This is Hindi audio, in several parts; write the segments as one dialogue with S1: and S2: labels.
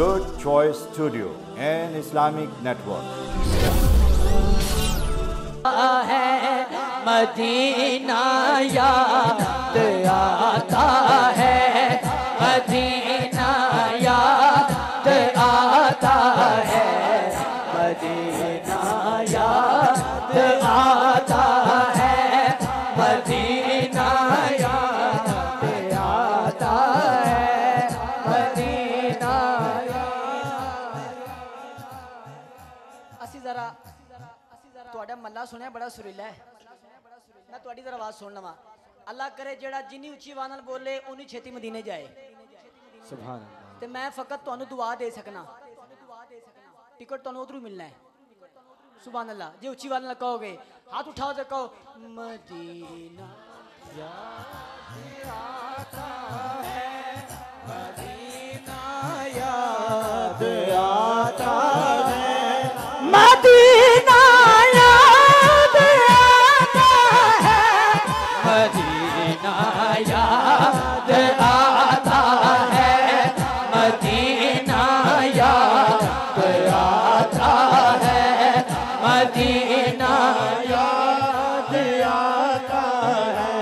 S1: Good Choice Studio and Islamic Network.
S2: है मदीना याद आता है, मदीना याद आता है, मदीना याद आता है, मदीना याद आता है, मदीना। असी जरा ਤੁਹਾਡਾ ਮੱਲਾ ਸੁਣਿਆ ਬੜਾ ਸੁਰੀਲਾ ਹੈ। मैं ਤੁਹਾਡੀ जरा आवाज सुन लवा। अल्लाह करे जेड़ा जिन्नी उच्ची आवाज नाल बोले उन्नी छेती मदीने जाए। सुभान अल्लाह। ते मैं फकत ਤੁਹਾਨੂੰ दुआ दे सकना, टिकट ਤੁਹਾਨੂੰ उधरों मिलना है। सुभान अल्लाह। जे उच्ची आवाज नाल कहोगे, हाथ उठाओ तो कहो मदीना याद आता है, मदीना याद आता है, मदीना याद आता है, मदीना याद आता है, मदीना याद आता है, मदीना याद आता है।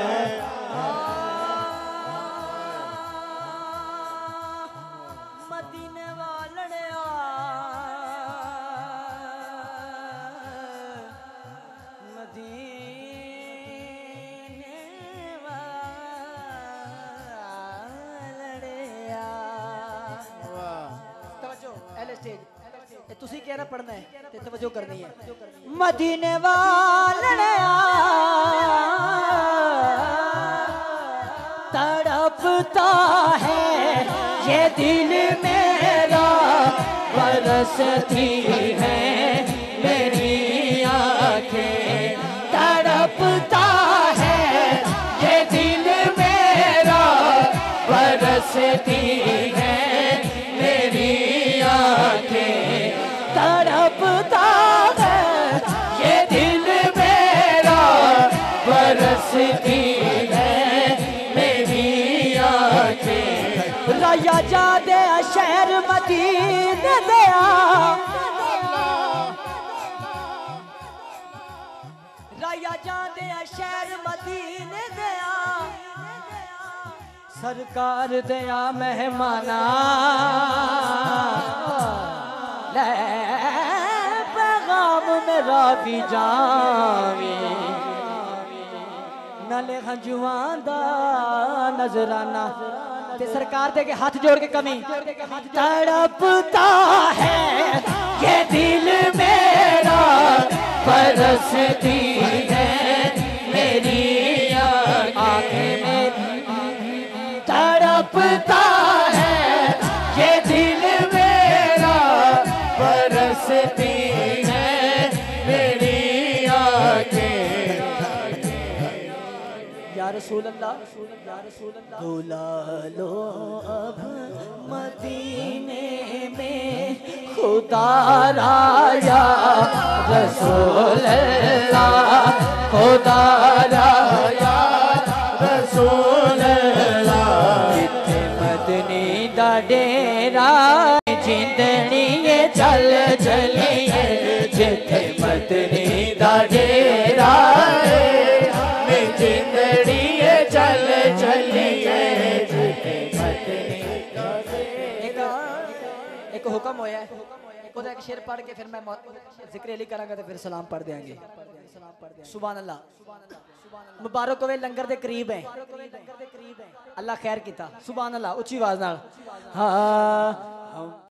S2: मदीने वालने तुसी कह रहा पढ़ना है ते तवज्जो करनी है। मदीने वाले तड़पता है ये दिल मेरा, बरसती है मेरी आँखें, तड़पता है ये दिल मेरा, बरसती है मेरी आँखें, तड़पता है ये दिल मेरा, बरसती है मेरी आँखें। राया जा दे शहर मदीने दया, राया जा दे शहर मदीने दया, सरकार दया मेहमाना पैगाम मेरा भी जावे, नाले हंजुआं दा नजराना ते सरकार दे के हाथ जोड़ के कमी। तड़पता है ये दिल मेरा, बरसती है मेरी आँखें में, तड़पता है ये दिल मेरा, बरसती है मेरी आँखें। या रसूल अल्लाह, या रसूल अल्लाह, बुला लो अब मदीने में खुदा राया रसूल अल्लाह, खुदा राया रसूल अल्लाह। जिथे मदनी दा डेरा जिंदड़ी चल चलिए, जिथे मदनी दा डेरा में जिंदड़ी चल चलिए, जिथे मदनी दा डेरा। एक हुक्म होया है, एक शेर पढ़ के फिर मैं जिक्र अली करांगा तो फिर सलाम पढ़ देंगे। सुभान अल्लाह। मुबारक होवे लंगर दे करीब है, अल्लाह खैर कीता। सुभान अल्लाह। उच्ची आवाज नाल हाँ।